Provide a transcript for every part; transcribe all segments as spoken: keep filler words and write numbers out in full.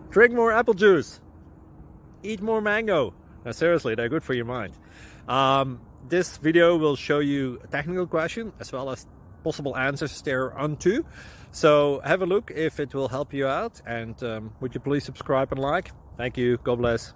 Drink more apple juice. Eat more mango. Now, seriously, they're good for your mind. Um, this video will show you a technical question as well as possible answers there onto. So have a look if it will help you out, and um, would you please subscribe and like? Thank you. God bless.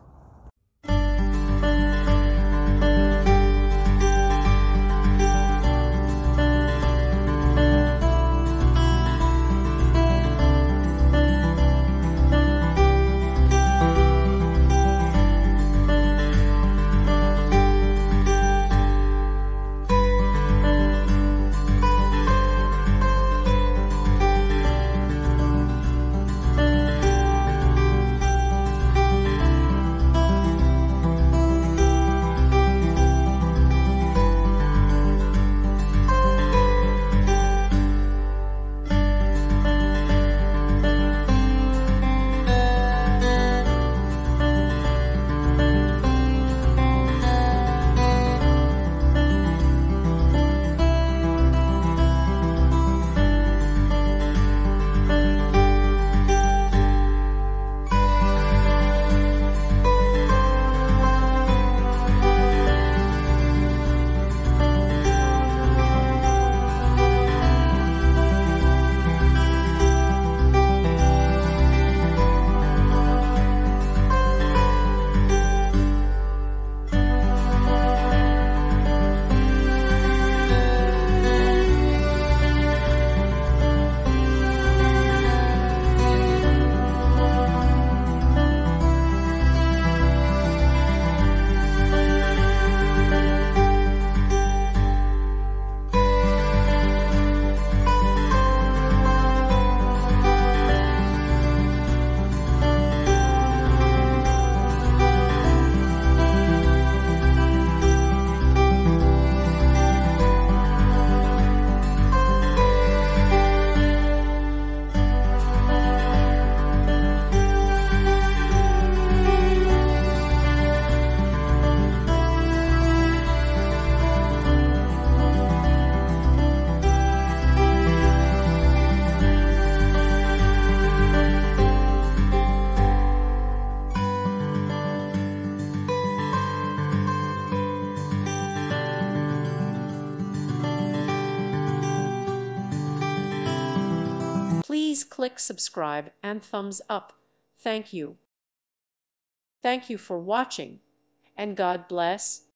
Please click subscribe and thumbs up. Thank you. Thank you for watching, and God bless.